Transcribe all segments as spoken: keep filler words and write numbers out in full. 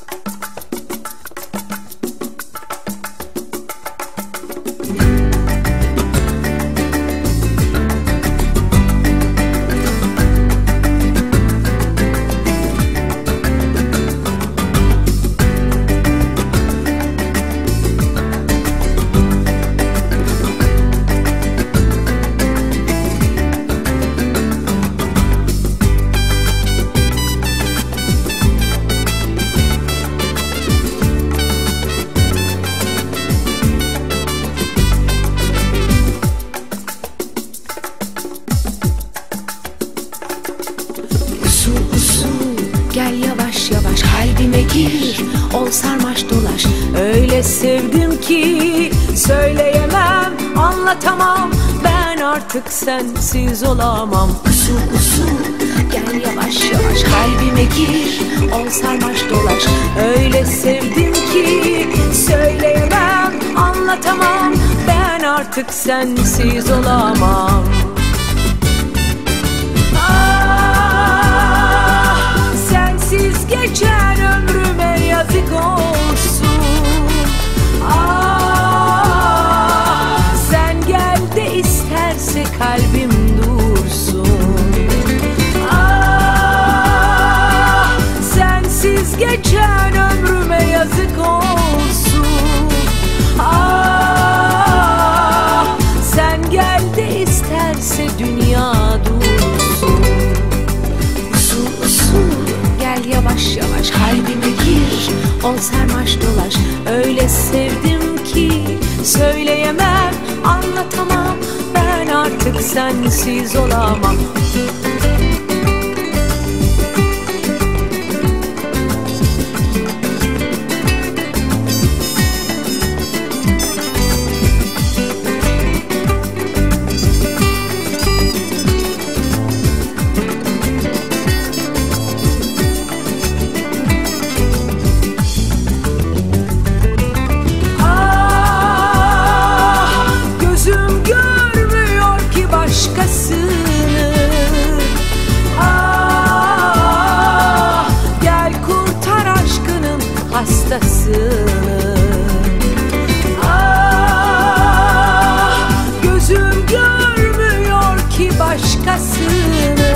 Gel yavaş yavaş kalbime gir, ol sarmaş dolaş. Öyle sevdim ki söyleyemem, anlatamam. Ben artık sensiz olamam. Usul usul gel yavaş yavaş kalbime gir, ol sarmaş dolaş. Öyle sevdim ki söyleyemem, anlatamam. Ben artık sensiz olamam. Geçer ömrüme yazık olsun. Ah, sen gel de isterse kalbim dursun. Ah, sensiz geçer ömrüme yazık olsun. Ah, sen gel de isterse dünya dursun. Usul usul gel yavaş yavaş kalbime gir, ol sarmaş dolaş. Öyle sevdim ki söyleyemem, anlatamam. Ben artık sensiz olamam. Hastasını. Ah, gözüm görmüyor ki başkasını.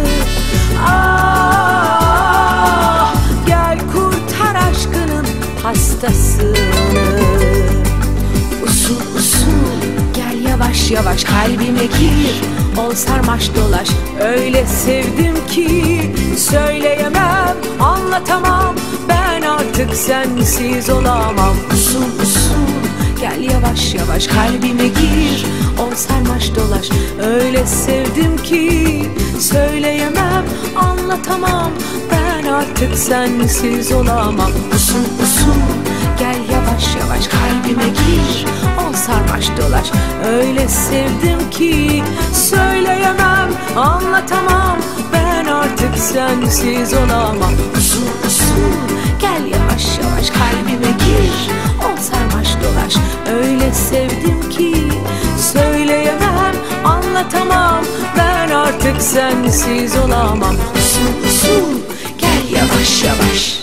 Ah, gel kurtar aşkının hastasını. Usul usul gel yavaş yavaş kalbime gir, ol sarmaş dolaş. Öyle sevdim ki söyleyemem, anlatamam. Ben artık sensiz olamam. Usul usul gel yavaş yavaş kalbime gir, ol sarmaş dolaş. Öyle sevdim ki söyleyemem, anlatamam. Ben artık sensiz olamam. Usul usul gel yavaş yavaş kalbime gir, ol sarmaş dolaş. Öyle sevdim ki söyleyemem, anlatamam. Ben artık sensiz olamam. Usul usul gel yavaş yavaş kalbime gir, ol sarmaş dolaş. Öyle sevdim ki söyleyemem, anlatamam. Ben artık sensiz olamam. Usul usul gel yavaş yavaş.